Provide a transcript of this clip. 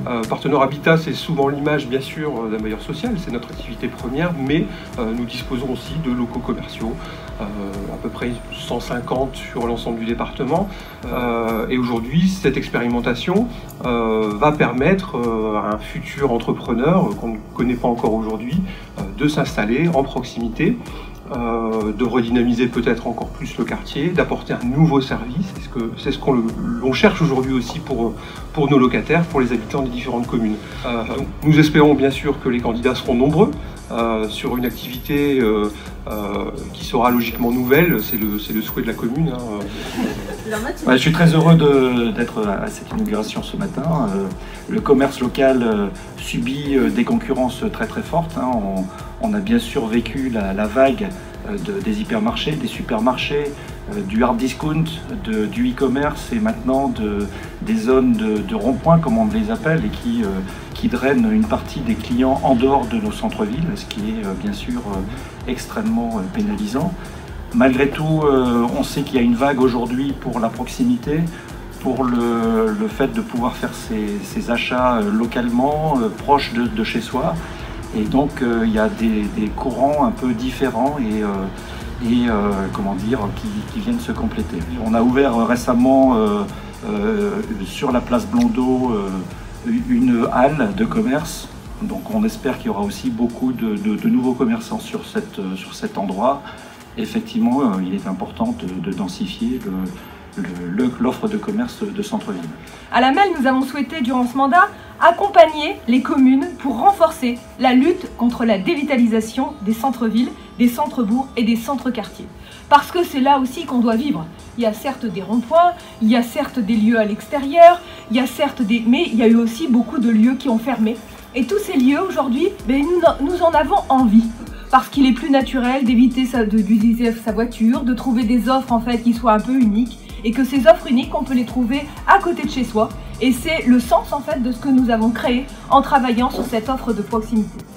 Partenaire Habitat, c'est souvent l'image, bien sûr, d'un bailleur social, c'est notre activité première, mais nous disposons aussi de locaux commerciaux, à peu près 150 sur l'ensemble du département. Et aujourd'hui, cette expérimentation va permettre à un futur entrepreneur qu'on ne connaît pas encore aujourd'hui de s'installer en proximité, de redynamiser peut-être encore plus le quartier, d'apporter un nouveau service. C'est ce qu'on cherche aujourd'hui aussi pour nos locataires, pour les habitants des différentes communes. Nous espérons bien sûr que les candidats seront nombreux sur une activité qui sera logiquement nouvelle, c'est le souhait de la commune. Je suis très heureux d'être à cette inauguration ce matin. Le commerce local subit des concurrences très fortes. On a bien sûr vécu la vague des hypermarchés, des supermarchés, du hard discount, du e-commerce et maintenant des zones de rond-point, comme on les appelle, et qui drainent une partie des clients en dehors de nos centres-villes, ce qui est bien sûr extrêmement pénalisant. Malgré tout, on sait qu'il y a une vague aujourd'hui pour la proximité, pour le fait de pouvoir faire ses achats localement, proches de chez soi. Et donc il y a des courants un peu différents qui viennent se compléter. On a ouvert récemment sur la place Blondeau une halle de commerce. Donc on espère qu'il y aura aussi beaucoup de nouveaux commerçants sur cet endroit. Effectivement, il est important de densifier l'offre de commerce de centre-ville. À la MEL, nous avons souhaité, durant ce mandat, accompagner les communes pour renforcer la lutte contre la dévitalisation des centres-villes, des centres-bourgs et des centres-quartiers. Parce que c'est là aussi qu'on doit vivre. Il y a certes des ronds-points, il y a certes des lieux à l'extérieur, mais il y a eu aussi beaucoup de lieux qui ont fermé. Et tous ces lieux, aujourd'hui, nous en avons envie. Parce qu'il est plus naturel d'éviter d'utiliser sa voiture, de trouver des offres en fait qui soient un peu uniques, et que ces offres uniques, on peut les trouver à côté de chez soi. Et c'est le sens en fait de ce que nous avons créé en travaillant sur cette offre de proximité.